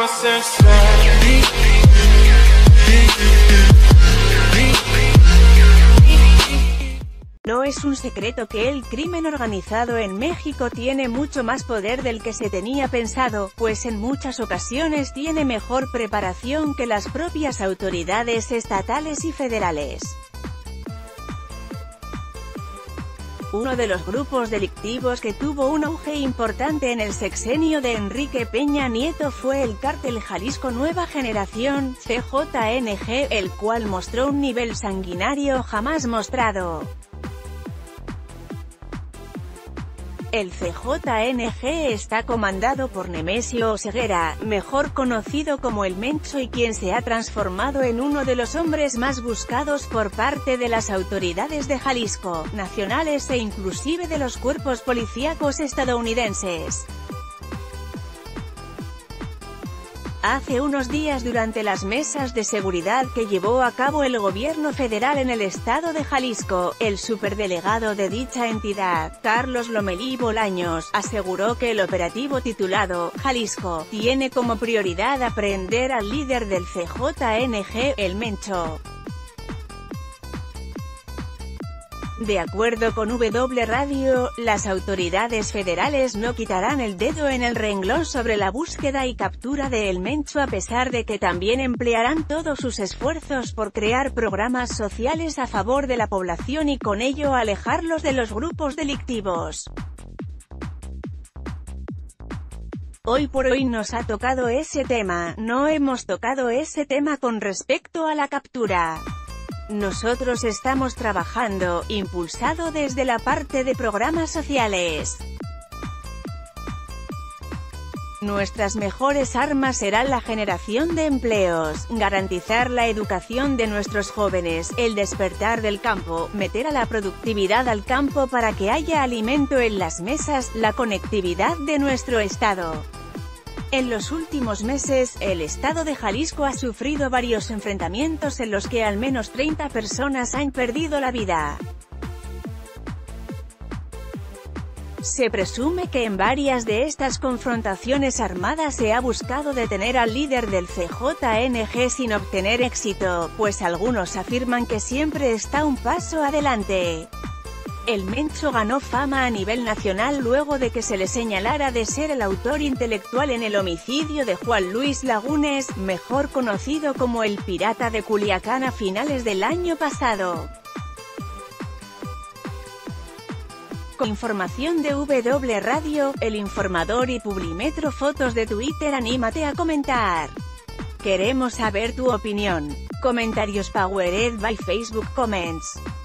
No es un secreto que el crimen organizado en México tiene mucho más poder del que se tenía pensado, pues en muchas ocasiones tiene mejor preparación que las propias autoridades estatales y federales. Uno de los grupos delictivos que tuvo un auge importante en el sexenio de Enrique Peña Nieto fue el Cártel Jalisco Nueva Generación, CJNG, el cual mostró un nivel sanguinario jamás mostrado. El CJNG está comandado por Nemesio Oseguera, mejor conocido como El Mencho, y quien se ha transformado en uno de los hombres más buscados por parte de las autoridades de Jalisco, nacionales e inclusive de los cuerpos policíacos estadounidenses. Hace unos días, durante las mesas de seguridad que llevó a cabo el gobierno federal en el estado de Jalisco, el superdelegado de dicha entidad, Carlos Lomelí Bolaños, aseguró que el operativo titulado Jalisco tiene como prioridad aprehender al líder del CJNG, El Mencho. De acuerdo con W Radio, las autoridades federales no quitarán el dedo en el renglón sobre la búsqueda y captura de El Mencho, a pesar de que también emplearán todos sus esfuerzos por crear programas sociales a favor de la población y con ello alejarlos de los grupos delictivos. Hoy por hoy nos ha tocado ese tema, no hemos tocado ese tema con respecto a la captura. Nosotros estamos trabajando, impulsado desde la parte de programas sociales. Nuestras mejores armas serán la generación de empleos, garantizar la educación de nuestros jóvenes, el despertar del campo, meter a la productividad al campo para que haya alimento en las mesas, la conectividad de nuestro estado. En los últimos meses, el estado de Jalisco ha sufrido varios enfrentamientos en los que al menos 30 personas han perdido la vida. Se presume que en varias de estas confrontaciones armadas se ha buscado detener al líder del CJNG sin obtener éxito, pues algunos afirman que siempre está un paso adelante. El Mencho ganó fama a nivel nacional luego de que se le señalara de ser el autor intelectual en el homicidio de Juan Luis Lagunes, mejor conocido como el Pirata de Culiacán, a finales del año pasado. Con información de W Radio, El Informador y Publimetro. Fotos de Twitter. Anímate a comentar. Queremos saber tu opinión. Comentarios powered by Facebook Comments.